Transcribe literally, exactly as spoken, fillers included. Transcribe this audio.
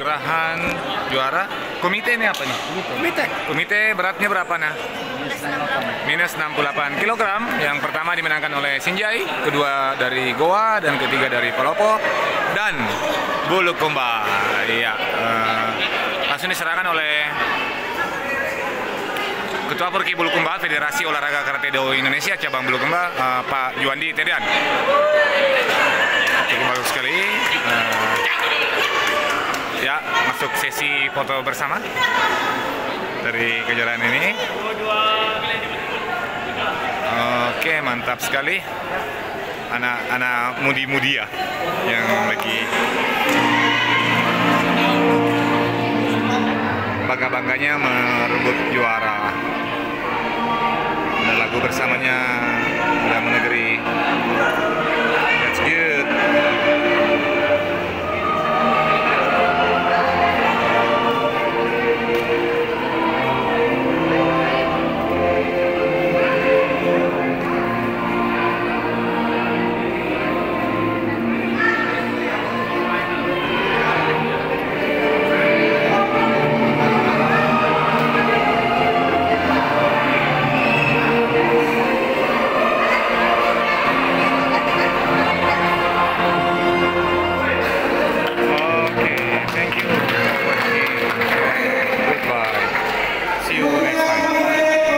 Gerahan juara. Komite ini apa nih? Komite. Komite beratnya berapa nah? Minus enam puluh delapan kilogram. Yang pertama dimenangkan oleh Sinjai, kedua dari Goa, dan ketiga dari Palopo dan Bulukumba. Iya, uh, langsung diserahkan oleh Ketua Perki Bulukumba, Federasi Olahraga Karate Do Indonesia cabang Bulukumba, uh, Pak Juandi Tedian. Cukup bagus sekali. Uh, ya, masuk sesi foto bersama dari kejuaraan ini. Oke, mantap sekali. Anak-anak mudi-mudi ya yang lagi bangga-bangganya merebut juara. Ada lagu bersamanya dalam negeri.